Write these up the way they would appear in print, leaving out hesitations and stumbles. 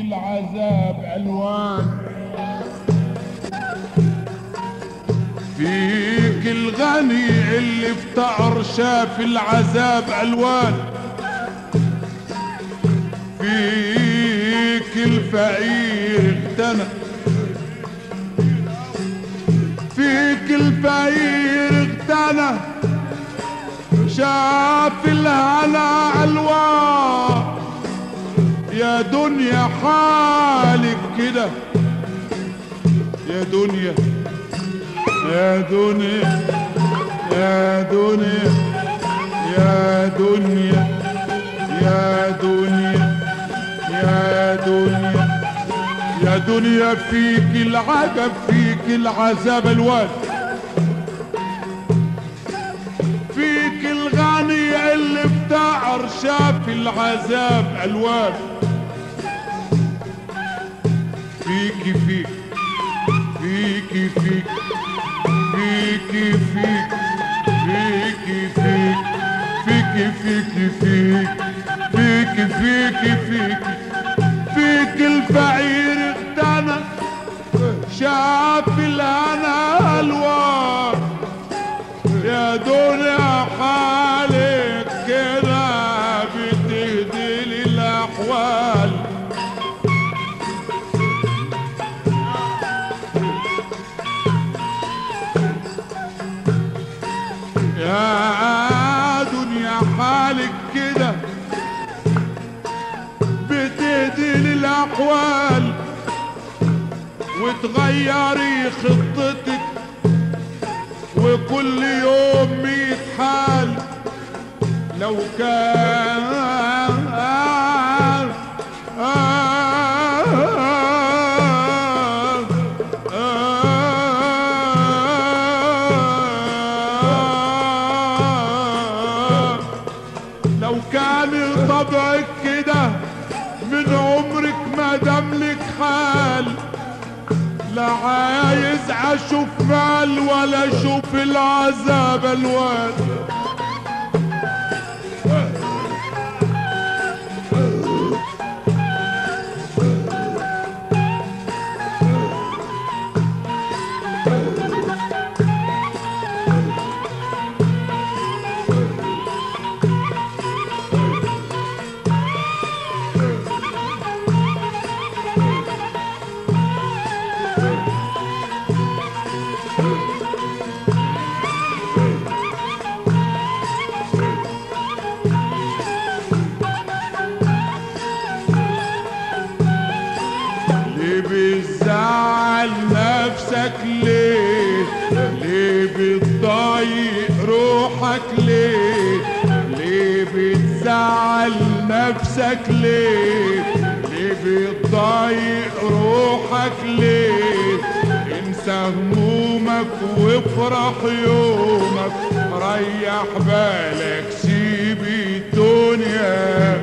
العذاب ألوان، فيك الغني اللي افتقر شاف العذاب ألوان، فيك الفقير اغتنى، فيك الفقير اغتنى شاف الهنا ألوان. يا دنيا حالك كده، يا دنيا يا دنيا يا دنيا يا دنيا يا دنيا يا دنيا يا دنيا، فيك العجب فيك العذاب الوان، فيك الغني اللي افتقر شاف العذاب الوان، فيك فيك فيك فيك فيك فيك فيك فيك فيك فيك فيك فيك فيك فيك الفقير اغتنى شاف الهنا الوان. يا دنيا حالك كده بتهدي لي الاحوال، يا دنيا حالك كده بتهدي لي الاحوال، وتغيري خطتك وكل يوم 100 حال. لو كان لو كان طبعك كده من عمرك ما داملك حال، لا عايز اشوف مال ولا اشوف العذاب الوان. بتزعل نفسك ليه؟ ليه بتضايق روحك ليه؟ ليه بتزعل نفسك ليه؟ ليه بتضايق روحك ليه؟ انسى همومك وافرح يومك، ريح بالك سيب الدنيا.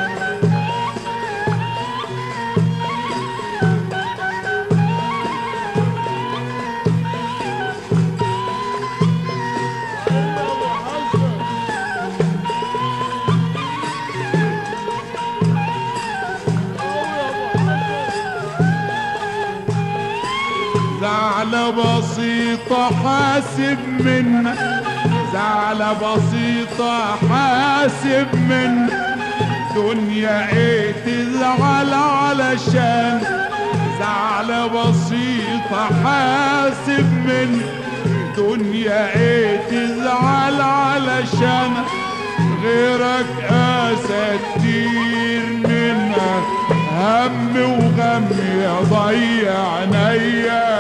زعلة بسيطة حاسب منك، زعلة بسيطة حاسب منك، دنيا ايه تزعل علشان؟ زعلة بسيطة حاسب منك، دنيا ايه تزعل علشان؟ غيرك قاسى كتير منها، هم وغم يضيع عينيا.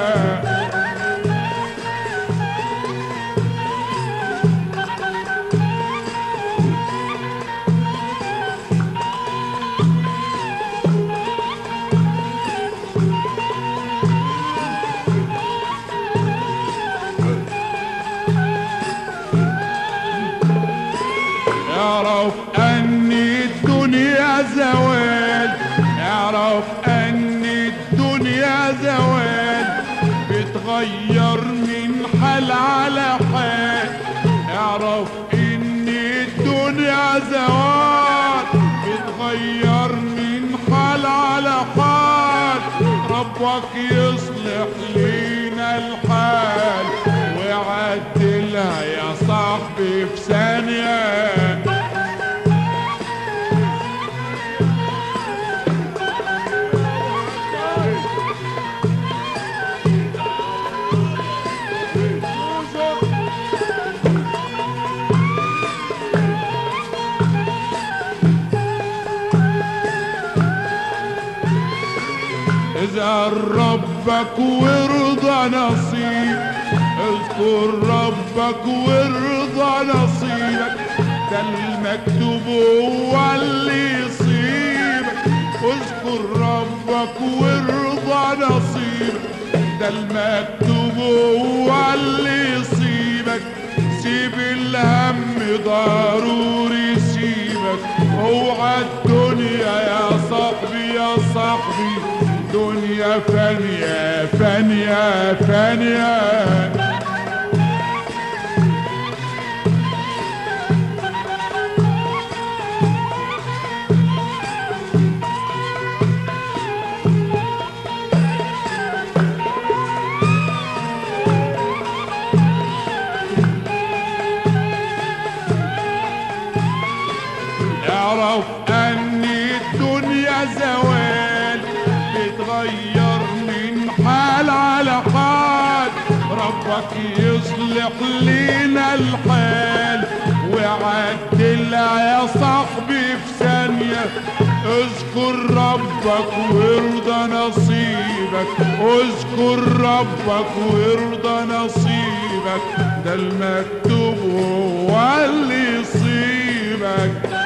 اعرف ان الدنيا زوال، اعرف ان الدنيا زوال، بتغير من حال على حال. اعرف ان الدنيا زوال، بتغير من حال على حال ربك يصلح لينا الحال ويعدلها يا صاحبي في ثانية. اذكر ربك وارضى نصيب، اذكر ربك وارضى نصيبك، ده المكتوب هو اللي يصيبك. اذكر ربك وارضى نصيبك، ده المكتوب هو اللي يصيبك. سيب الهم ضروري سيبك، اوعى الدنيا يا صاحبي يا صاحبي دنيا فانية فانية فانية. اعرف ان الدنيا زوال بتغير من حال على حال، ربك يصلح لينا الحال ويعدلها يا صاحبي في ثانية. اذكر ربك وارضى نصيبك، اذكر ربك وارضى نصيبك، ده المكتوب هو اللي يصيبك.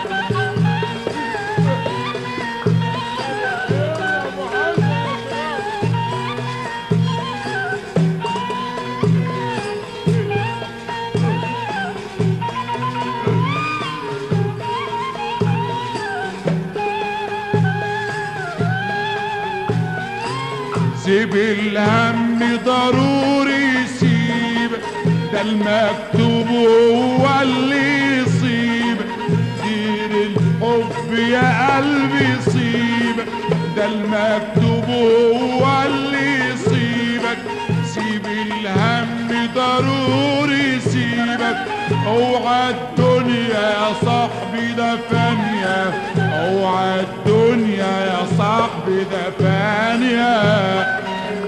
سيب الهم ضروري سيبك، ده المكتوب هو اللي يصيبك. دير الحب يا قلبي سيبك، ده المكتوب هو اللي يصيبك. سيب الهم ضروري سيبك، اوعى الدنيا يا صاحبي ده فانية، اوعى الدنيا يا صاحبي ده فانية.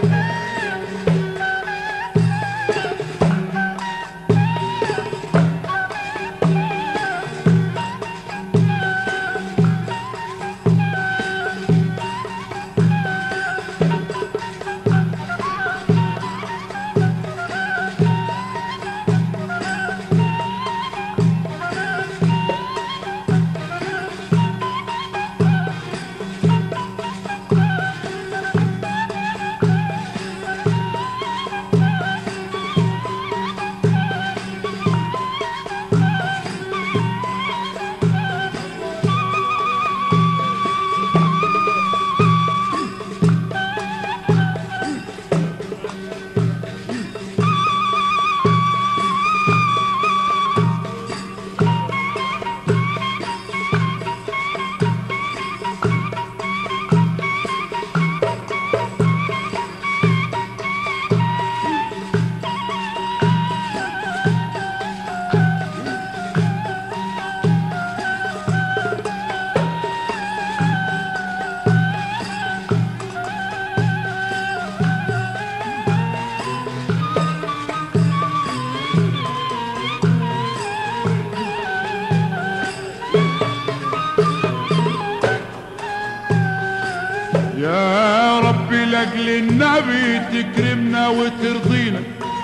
يا ربي لاجل النبي تكرمنا وترضينا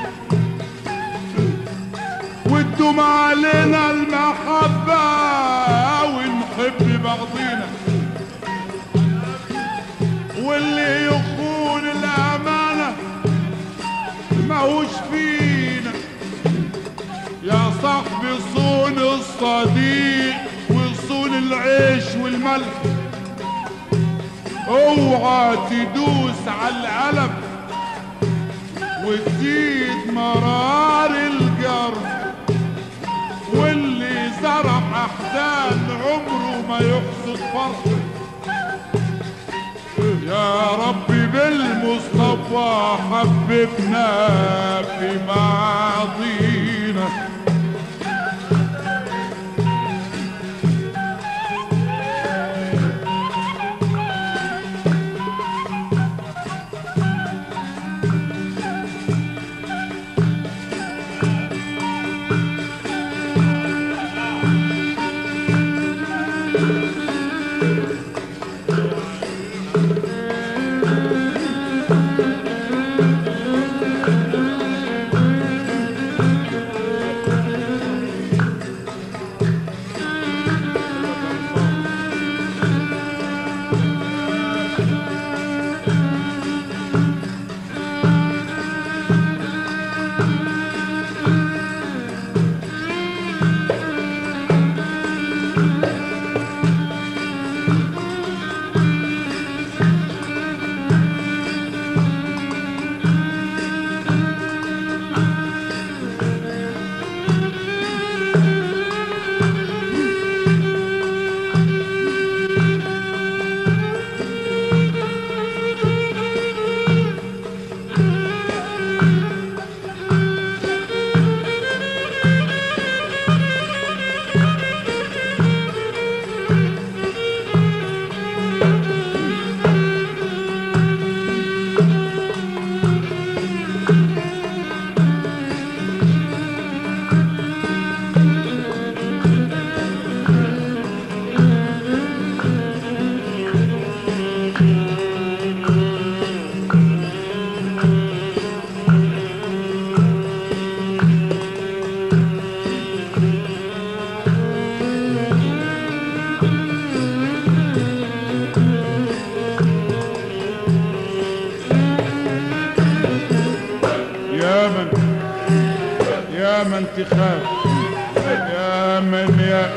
وتدوم علينا المحبة ونحب بعضينا، واللي يخون الأمانة ماهوش فينا. يا صاحبي صون الصديق وصون العيش والملح، اوعى تدوس على القلب وتزيد مرار الجرح، واللي زرع احزان عمره ما يحصد فرح. يا ربي بالمصطفى حببنا في بعضينا. يا من تخاف، يا من يا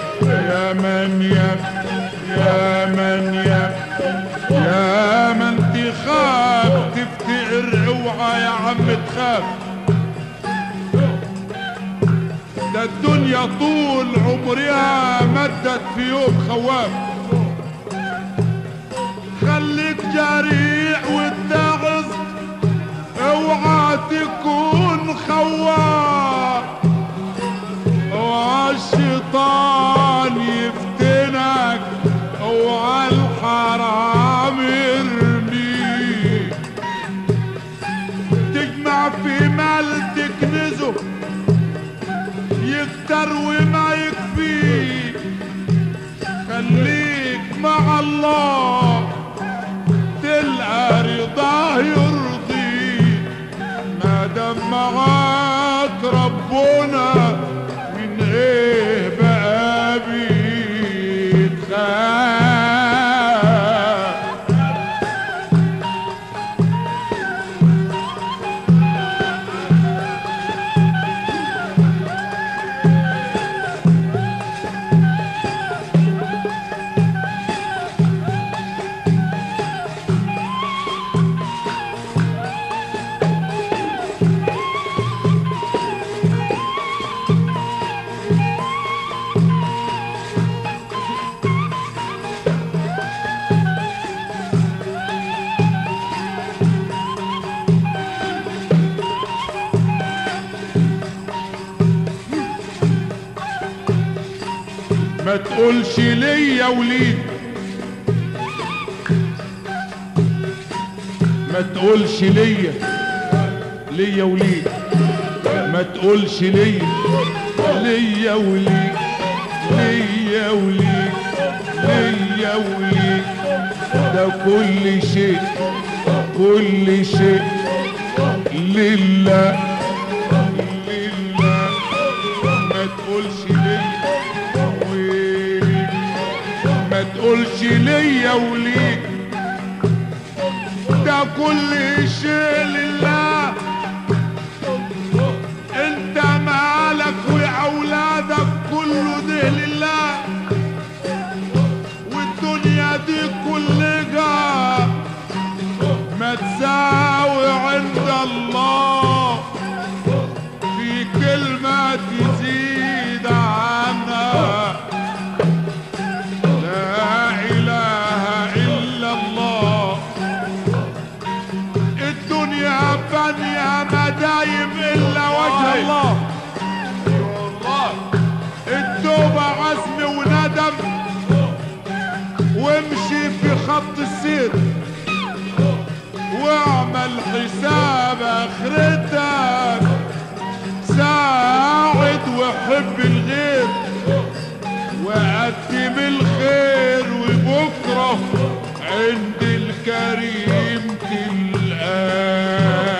من تخاف تفتقر. اوعى يا عم تخاف، ده الدنيا طول عمرها مدت في يوم خواف. خليك جريء واتعظ، اوعى تكون خواف. اوعى الشيطان يفتنك، اوعى الحرام يرميك. تجمع في مال تكنزه يكتر وما يكفيك. خليك مع الله تلقى رضاه يرضيك. ما دام معاك ربنا من ايه بقى بيتخاف. ما تقولش ليا وليد، ما تقولش ليا وليد، ما تقولش ليا وليد، ليا وليد. ده كل شيء لله. ما تقولش ما تقولش ليا وليك، ده كل شيء لله. انت مالك واولادك كله ده لله. والدنيا دي كلها ما تساوي عند الله في كلمة تزيد عنها. لا إله إلا الله خط السير واعمل حساب اخرتك، ساعد وحب الغير وقدم الخير، وبكره عند الكريم تلقاه.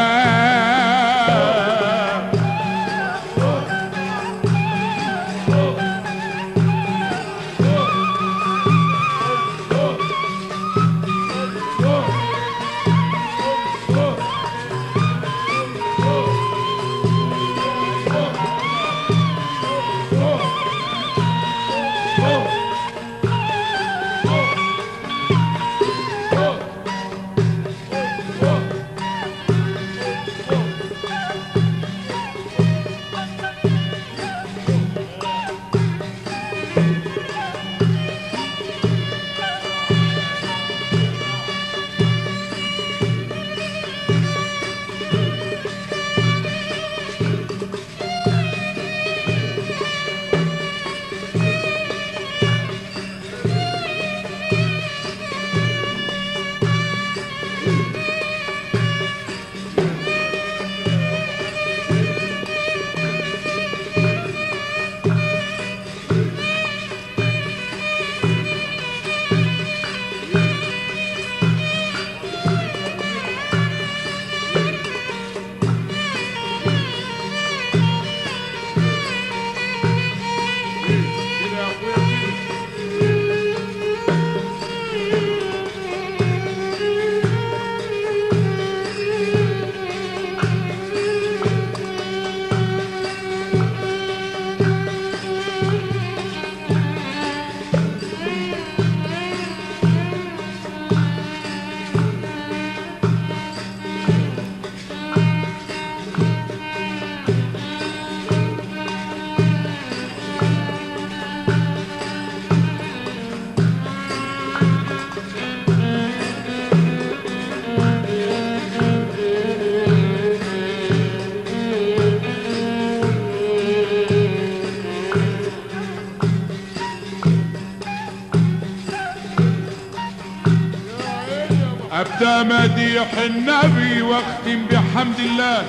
أبدأ مديح النبي واختم بحمد الله،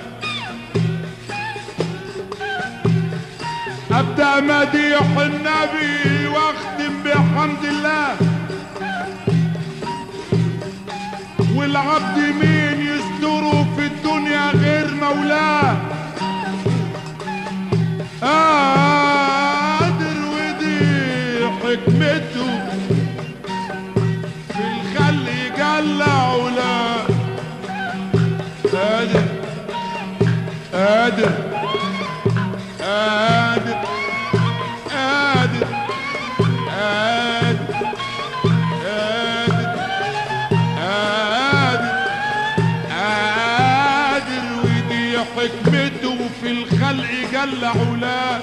أبدأ مديح النبي واختم بحمد الله. والعبد مين يستره في الدنيا غير مولاه؟ قادر ودي حكمته جل علاه. قادر قادر قادر قادر قادر قادر قادر قادر ودي حكمته في الخلق جل علاه.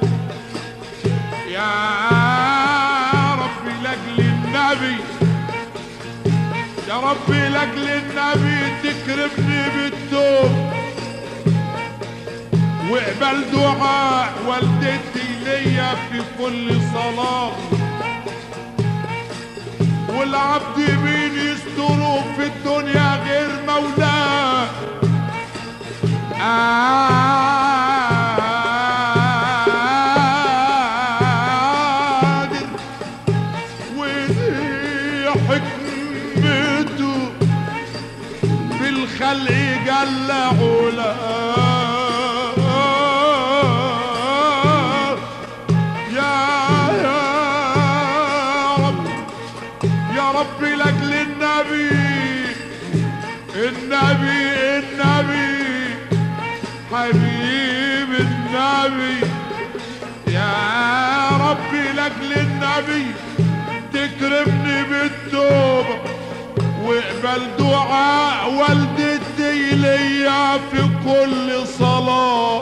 يا رب لاجل النبي، يا رب لاجل النبي تكرمني بالتوب، واقبل دعاء والدتي ليا في كل صلاة. والعبد مين يستره في الدنيا غير مولاه؟ قادر ودي حكمته في الخلق جل علاه. يا رب لاجل النبي، النبي حبيب النبي. يا رب لاجل النبي تكرمني بالتوبة، واقبل دعاء والدتي ليا في كل صلاة.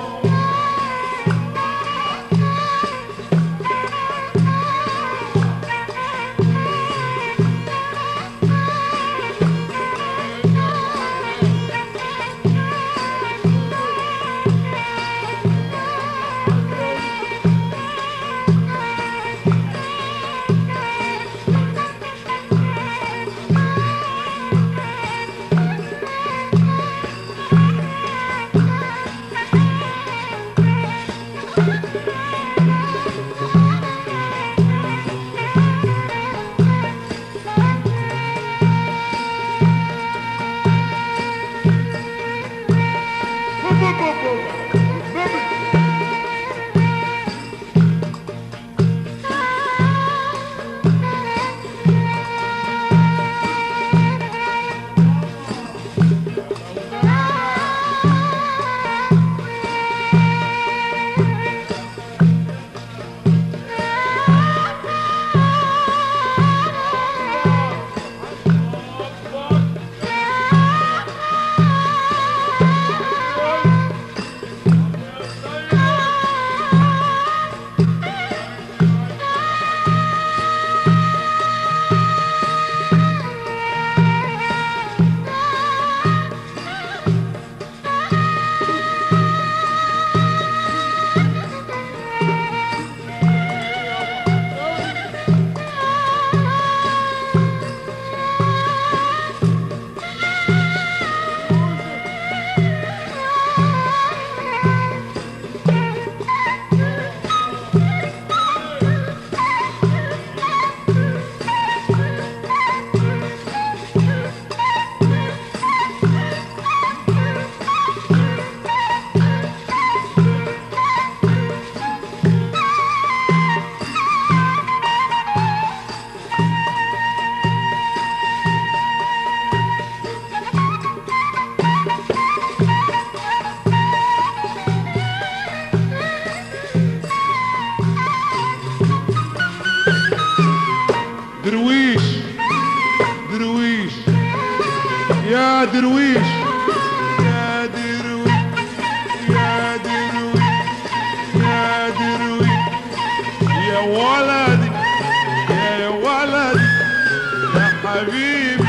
درويش درويش يا درويش يا درويش يا درويش يا درويش يا ولدي يا ولدي يا حبيبي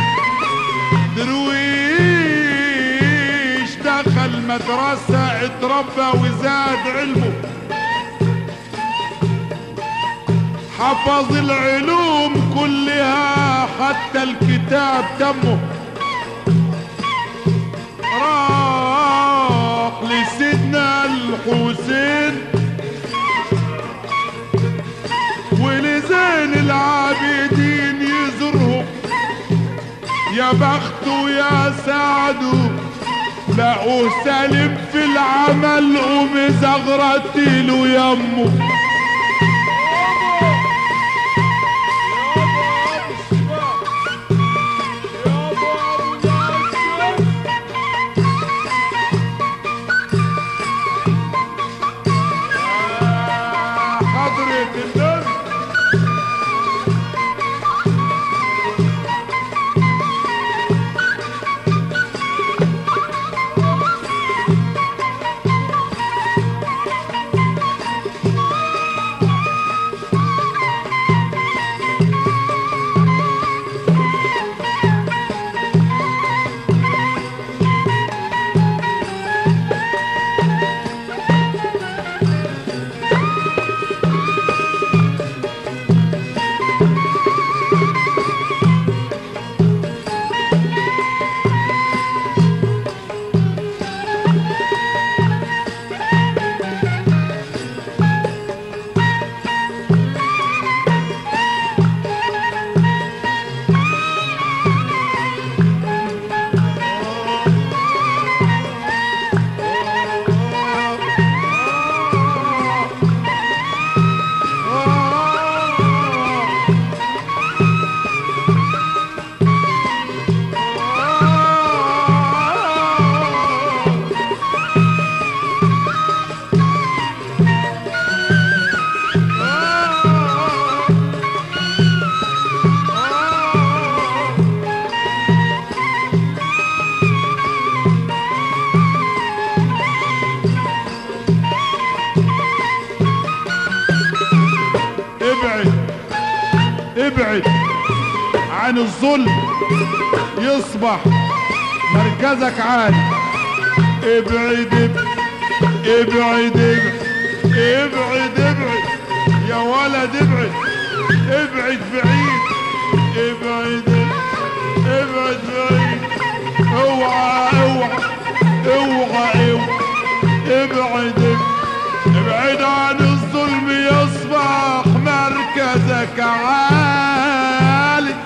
درويش دخل مدرسة اتربى وزاد علمه حفظ العلوم كلها حتى الكتاب تمه راح لسيدنا الحسين ولزين العابدين يزورهم يا بخته يا سعده لقوه سالم في العمل ومزغرتيله يمه ابعد عن الظلم يصبح مركزك عالي. ابعد ابعد ابعد ابعد يا ولد، ابعد ابعد بعيد، ابعد ابعد بعيد، اوعى اوعى اوعى اوعى ابعد ابعد عن الظلم يصبح مركزك عالي.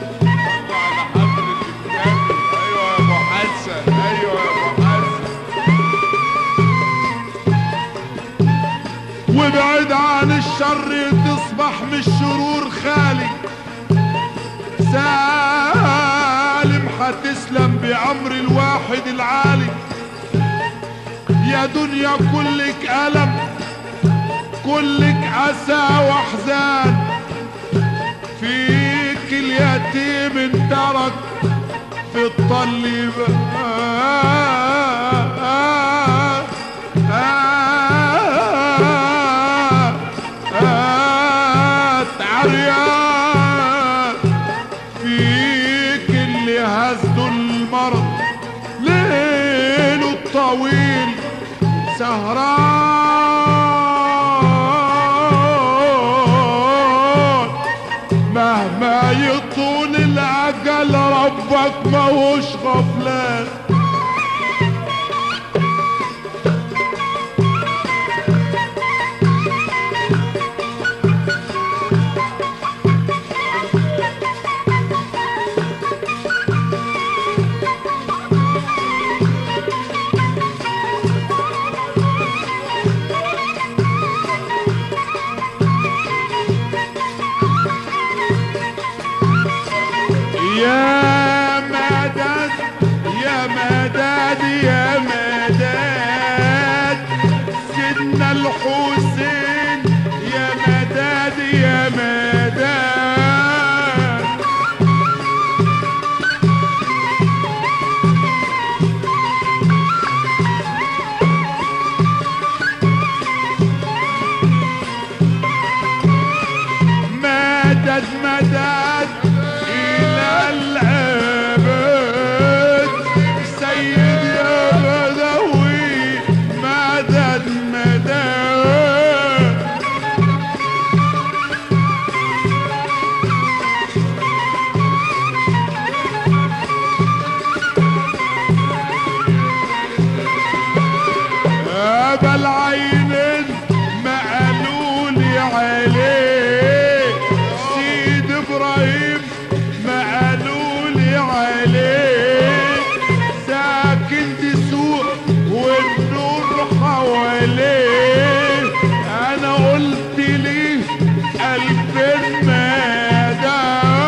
على حضرة النبي. ايوه يا ابو حسن، ايوه يا ابو حسن. وابعد عن الشر تصبح من الشرور خالي. سالم هتسلم بأمر الواحد العالي. يا دنيا كلك ألم، كلك أسى وأحزان، فيك اليتيم انترك في الطل عريان، فيك اللي هزه المرض ليله الطويل سهران. مهما يطول الأجل ربك ماهوش غفلان. يا مدد يا مدد يا مدد سيدنا الحسين، يا مدد يا مدد. مدد مدد إلى الأبد سيد يا بدوي، مدد مدد. أبا العينين ما قالولي عليه، سيد إبراهيم ما قالولي عليه، ساكن دسوق والنور حواليه. أنا قلت ليه 2000 مدى.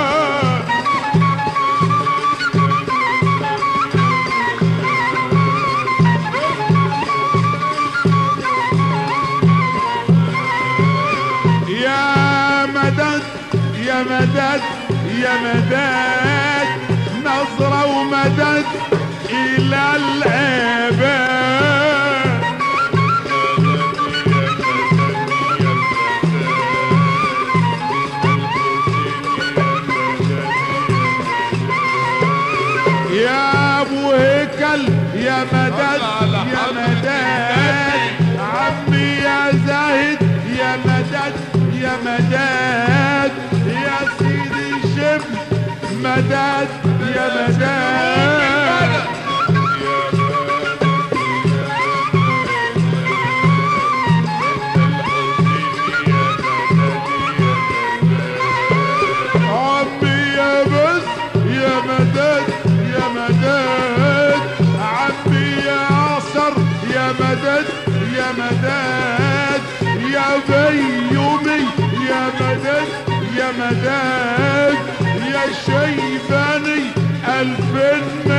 يا مدد يا مدد يا مدد، نظرة ومدد إلى الأبد. يا أبو هيكل يا مدد يا مدد، عمي يا زاهد يا مدد يا مدد، يا سيدي شبل مدد يا مدد. عمي يا بس يا مدد يا مدد، عمي يا عصر يا مدد يا مدد، يا بيومي يا مدد يا مدد، يا شيباني 2000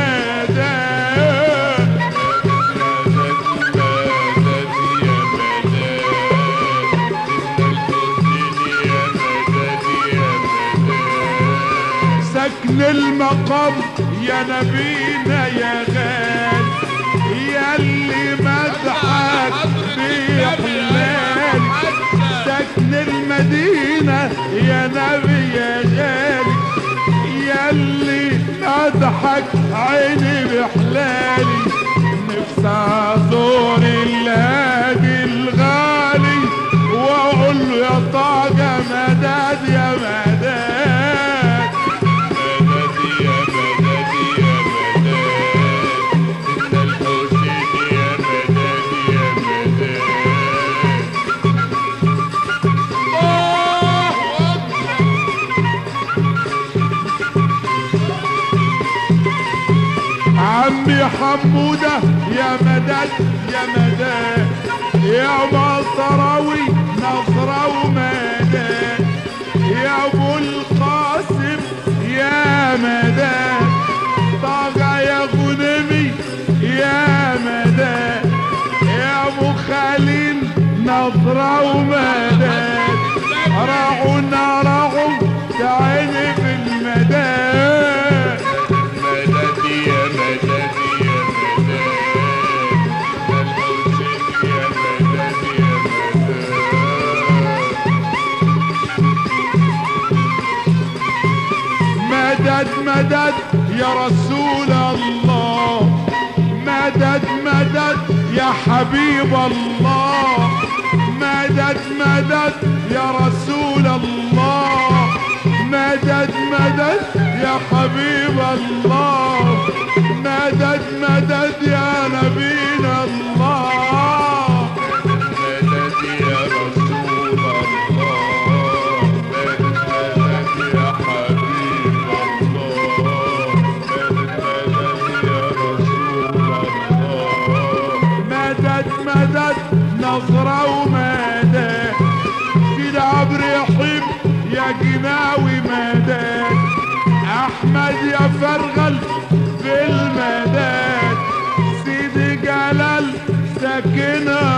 مدد. سكن المقام يا نبينا يا غالي، يا اللي مدحك بحلال. سكن المدينة يا نبي يا غالي، يا اللي مدحك عيني بحلالي. نفسي ازور الهادي الغالي واقول له يا طاقة مدد يا مدد. عمي حمودة يا مدد يا مدد، يا مصراوي نظرة ومداد راعونا راعوا تعيني في المداد مدد يا مدد يا مدد الحسين يا مدد يا مدد مدد يا رسول الله مدد مدد يا حبيب الله مدد مدد يا رسول الله مدد مدد يا حبيب الله مدد مدد يا نبينا الله مدد يا رسول الله مدد مدد يا حبيب الله مدد مدد يا رسول الله مدد مدد نظرة ومدد في العبر يحب يا جناوي مدد احمد يا فرغل في المدد سيدي جلال ساكنها